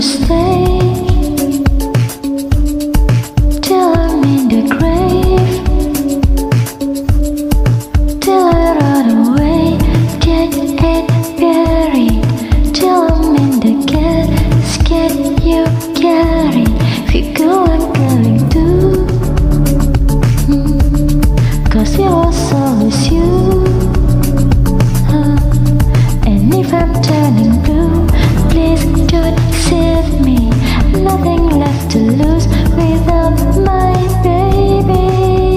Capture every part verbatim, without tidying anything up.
stay till I'm in the grave, till I run away, dead and buried, till I'm in the casket you carry. If you go, I'm going to, mm, cause it was always you. uh, And if I'm turning blue, please don't save me. Nothing left to lose without my baby.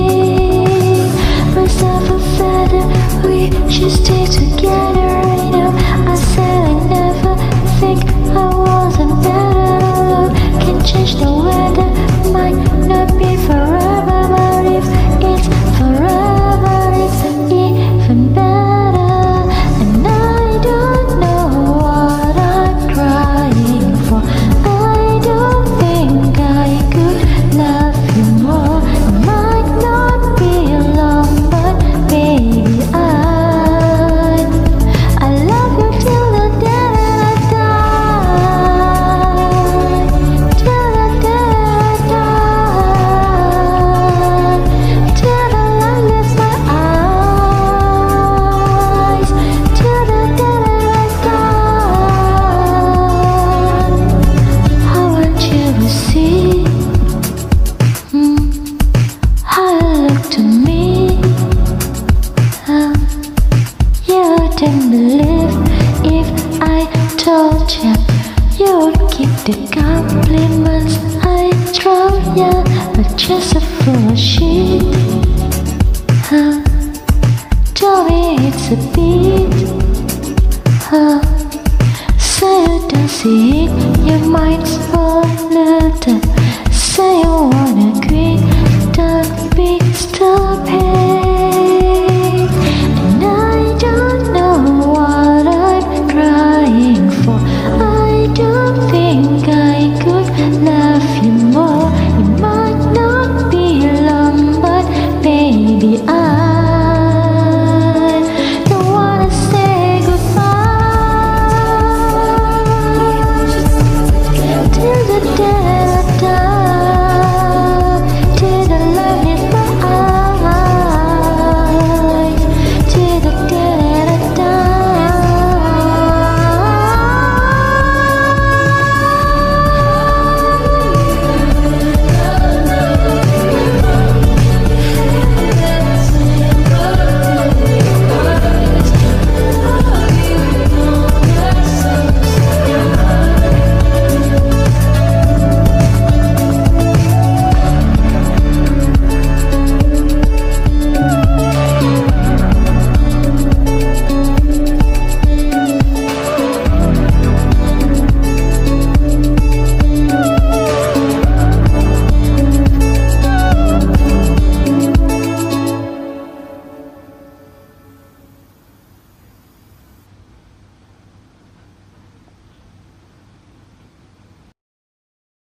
Myself a feather, we should stay together. I know I said I never think I wasn't better alone. Can change the weather, might not be forever, but if it's forever, it's even better. And I don't know what I'm crying for. I don't think I could love you more. It might not be long, but baby, I I love you till the day that I die, till the day I die, till the light leaves my eyes, till the day that I die. I want you to see, mm, how you look to me. uh, You wouldn't believe if I told you. You would keep the compliments I throw you, but just a full of shit. uh, Tell me it's a beat. uh, Say you don't see it, your mind's polluted. Say you wanna quit, don't be stupid.